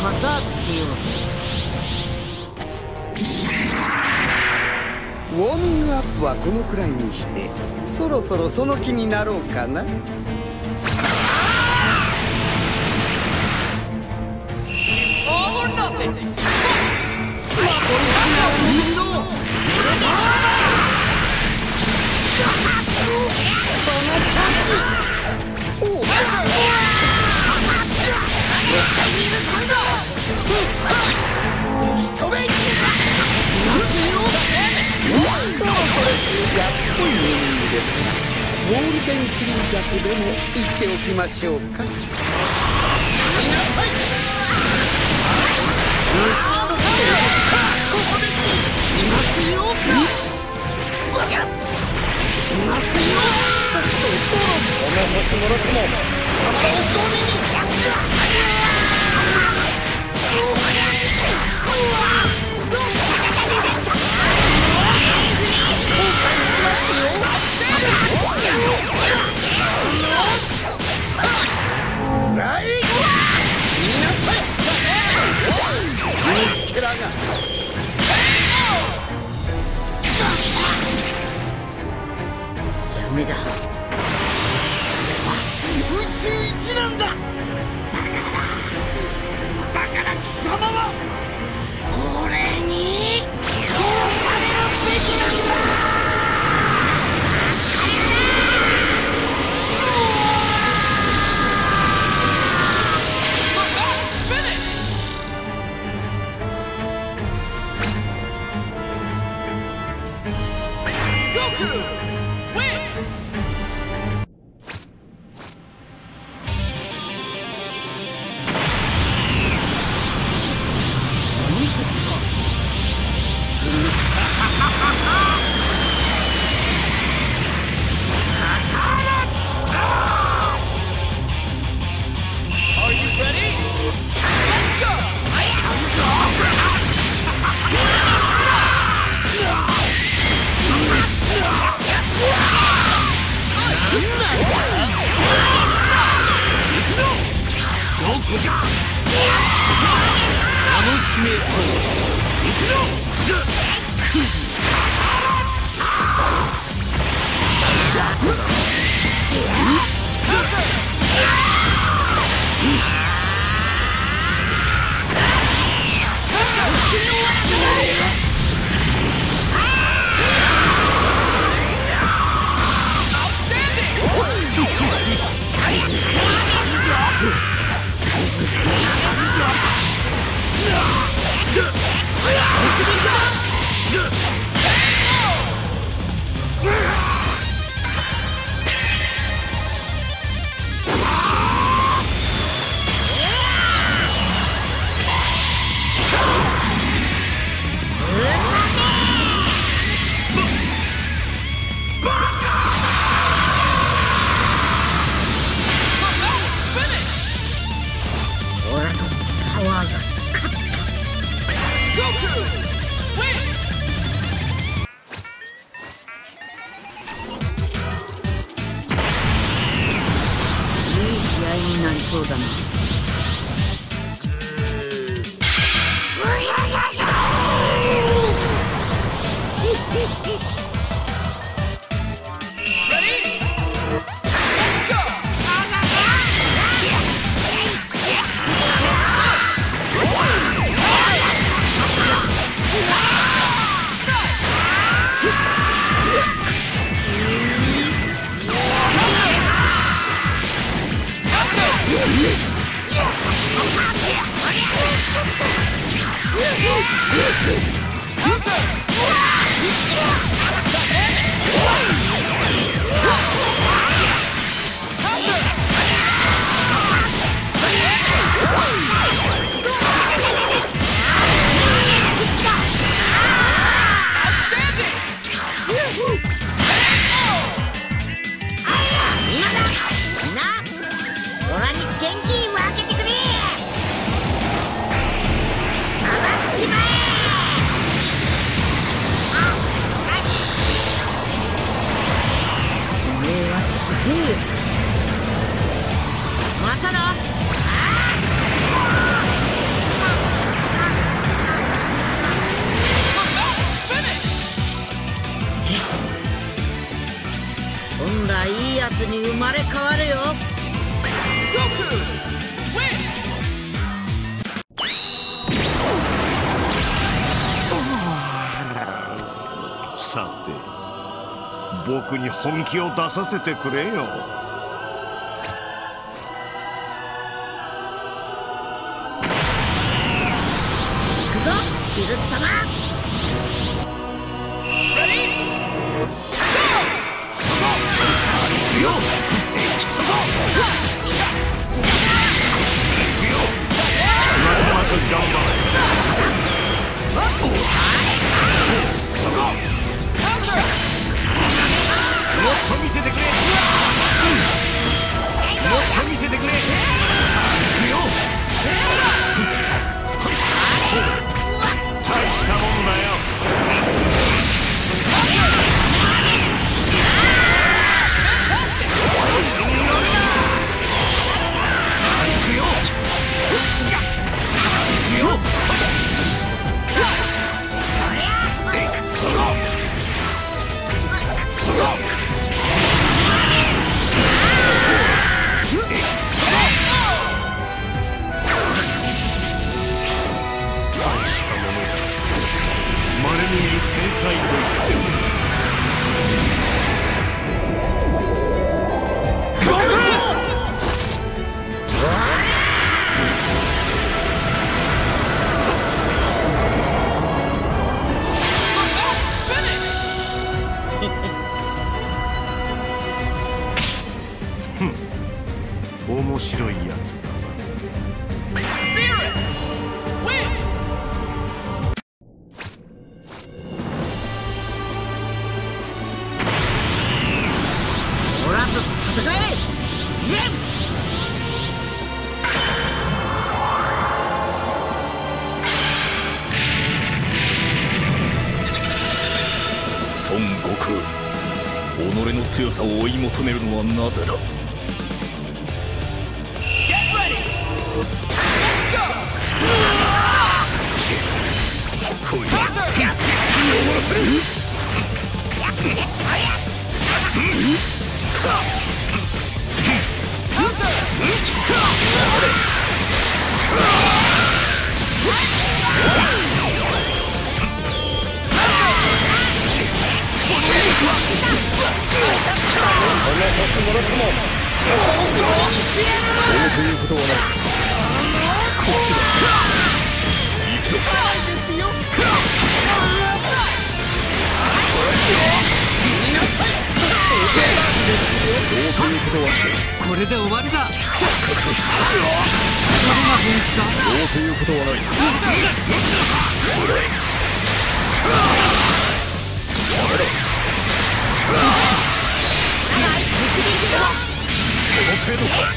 片付けようぜ。 ウォーミングアップはこのくらいにして、そろそろその気になろうかな。安っぽいネーミングですが、ゴールデンフリージャクでも言っておきましょうか。よし、ここです。いますよ。いますよ。ちょっとこの星もろともそのゴミにしちゃった。虫けらがダメだ。宇宙一なんだ。だから貴様は俺に殺されるべきなんだ。 そうだな。 またな。 今度はいいやつに生まれ変わるよ。 さて、僕に本気を出させてくれよ。 行くぞ、ヒルツ様。 もっと見せてくれ。もっと見せてくれ。さあ行くよ。大したもんだよ。調子に乗るな。さあ行くよ。さあ行くよ。そこそこ。大したものだ。稀に見る天才と言っても。面白いやつだな。 オラと戦え。 孫悟空、己の強さを追い求めるのはなぜだ。ということはない。こっちだ。行くぞ。どうということはこれで終わりだ。 それが本気だ。どうということはない。それやめろ。その程度か。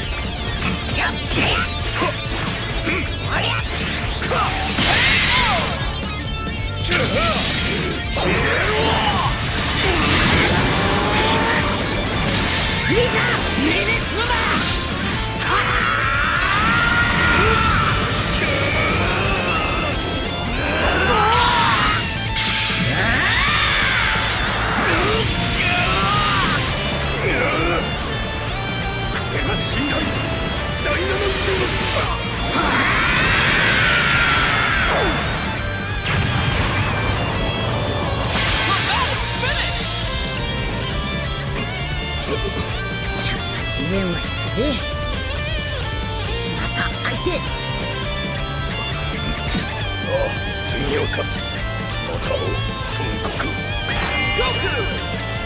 次元はすげえ。また相手。 さあ次を勝つ。また会おう、孫悟空。